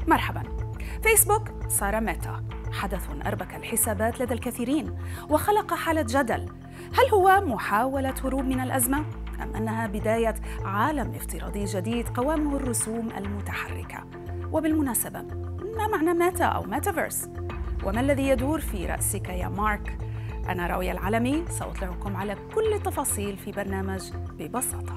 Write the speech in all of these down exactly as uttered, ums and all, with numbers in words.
مرحباً. فيسبوك صار ميتا، حدث أربك الحسابات لدى الكثيرين وخلق حالة جدل. هل هو محاولة هروب من الأزمة؟ أم أنها بداية عالم افتراضي جديد قوامه الرسوم المتحركة؟ وبالمناسبة، ما معنى ميتا أو ميتافيرس؟ وما الذي يدور في رأسك يا مارك؟ أنا راوية العلمي، سأطلعكم على كل التفاصيل في برنامج ببساطة.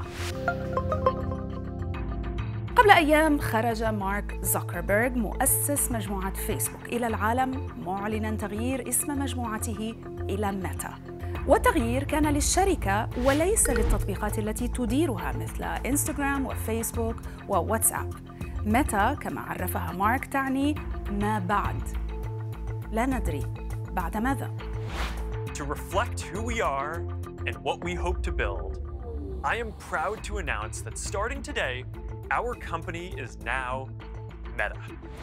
قبل أيام خرج مارك زوكربيرغ مؤسس مجموعة فيسبوك إلى العالم معلناً تغيير اسم مجموعته إلى ميتا. والتغيير كان للشركة وليس للتطبيقات التي تديرها مثل إنستغرام وفيسبوك وواتساب. ميتا كما عرفها مارك تعني ما بعد. لا ندري بعد ماذا. To reflect who we are and what we hope to build, I am proud to announce that starting today, our company is now Meta.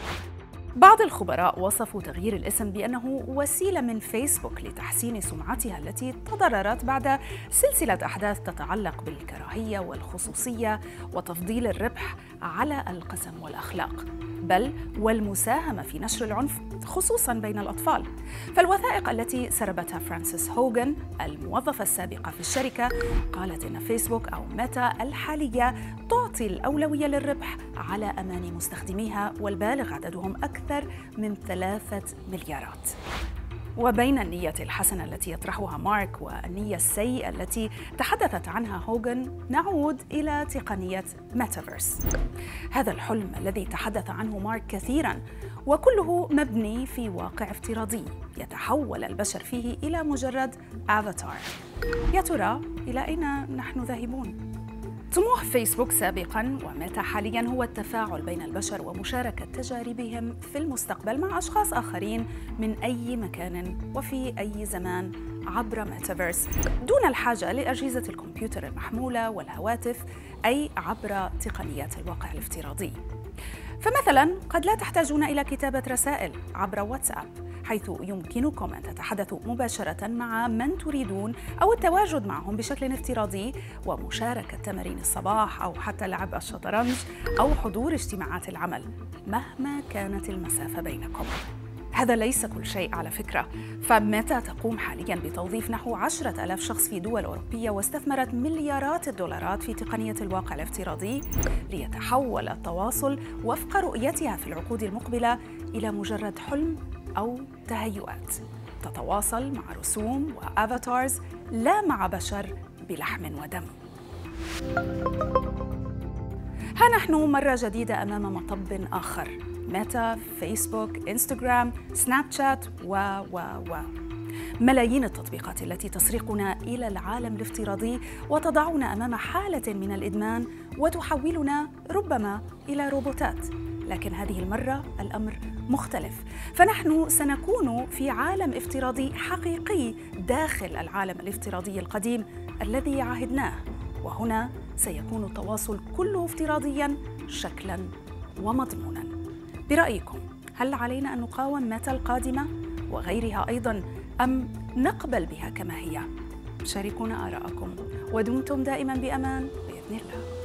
بعض الخبراء وصفوا تغيير الاسم بأنه وسيلة من فيسبوك لتحسين سمعتها التي تضررت بعد سلسلة أحداث تتعلق بالكراهية والخصوصية وتفضيل الربح على القسم والأخلاق، بل والمساهمة في نشر العنف خصوصاً بين الأطفال. فالوثائق التي سربتها فرانسيس هوغن الموظفة السابقة في الشركة قالت إن فيسبوك أو ميتا الحالية تعطي الأولوية للربح على أمان مستخدميها والبالغ عددهم أكثر من ثلاثة مليارات. وبين النية الحسنة التي يطرحها مارك والنية السيئة التي تحدثت عنها هوغن نعود إلى تقنية ميتافيرس. هذا الحلم الذي تحدث عنه مارك كثيراً وكله مبني في واقع افتراضي يتحول البشر فيه إلى مجرد أفاتار. يا ترى إلى أين نحن ذاهبون؟ طموح فيسبوك سابقاً وميتا حالياً هو التفاعل بين البشر ومشاركة تجاربهم في المستقبل مع أشخاص آخرين من أي مكان وفي أي زمان عبر ميتافيرس دون الحاجة لأجهزة الكمبيوتر المحمولة والهواتف، أي عبر تقنيات الواقع الافتراضي. فمثلاً قد لا تحتاجون إلى كتابة رسائل عبر واتساب، حيث يمكنكم أن تتحدثوا مباشرة مع من تريدون أو التواجد معهم بشكل افتراضي ومشاركة تمارين الصباح أو حتى لعب الشطرنج أو حضور اجتماعات العمل مهما كانت المسافة بينكم. هذا ليس كل شيء على فكرة، فميتا تقوم حالياً بتوظيف نحو عشرة آلاف شخص في دول أوروبية واستثمرت مليارات الدولارات في تقنية الواقع الافتراضي ليتحول التواصل وفق رؤيتها في العقود المقبلة إلى مجرد حلم أو تهيؤات تتواصل مع رسوم وأفاتارز لا مع بشر بلحم ودم. ها نحن مرة جديدة أمام مطب آخر، ميتا، فيسبوك، إنستغرام، سناب شات و و و ملايين التطبيقات التي تسرقنا إلى العالم الافتراضي وتضعنا أمام حالة من الإدمان وتحولنا ربما إلى روبوتات. لكن هذه المرة الأمر مختلف، فنحن سنكون في عالم افتراضي حقيقي داخل العالم الافتراضي القديم الذي عهدناه، وهنا سيكون التواصل كله افتراضياً شكلاً ومضموناً. برأيكم هل علينا أن نقاوم ميتا القادمة وغيرها أيضاً أم نقبل بها كما هي؟ شاركونا آراءكم ودمتم دائماً بأمان بإذن الله.